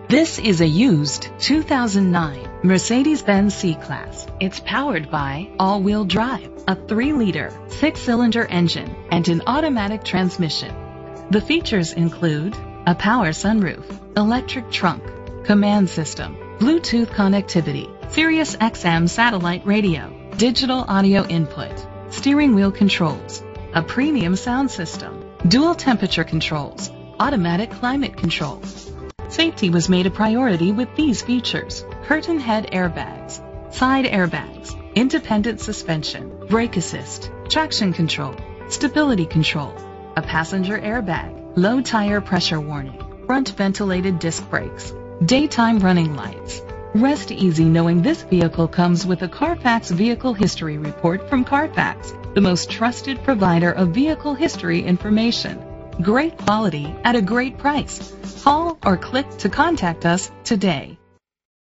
This is a used 2009 Mercedes-Benz C-Class. It's powered by all-wheel drive, a 3-liter, 6-cylinder engine, and an automatic transmission. The features include a power sunroof, electric trunk, command system, Bluetooth connectivity, Sirius XM satellite radio, digital audio input, steering wheel controls, a premium sound system, dual temperature controls, automatic climate control. Safety was made a priority with these features: curtain head airbags, side airbags, independent suspension, brake assist, traction control, stability control, a passenger airbag, low tire pressure warning, front ventilated disc brakes, daytime running lights. Rest easy knowing this vehicle comes with a Carfax Vehicle History Report from Carfax, the most trusted provider of vehicle history information. Great quality at a great price. Call or click to contact us today.